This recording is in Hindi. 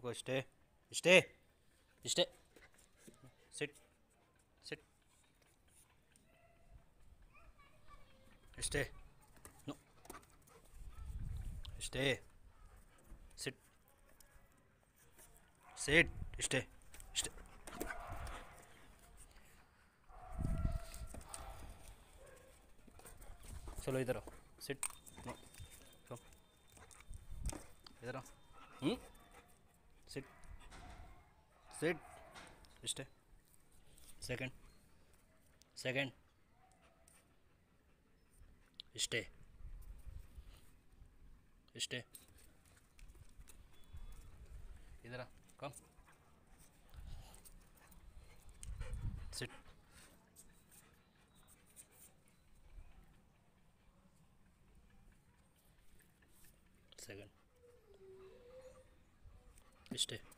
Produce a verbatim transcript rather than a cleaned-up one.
को stay stay stay sit sit stay no stay sit sit stay stay चलो इधर आओ सिट नो कम इधर आओ hmm sit sit stay second second stay stay इधर आ कम सिट सेकंड स्टे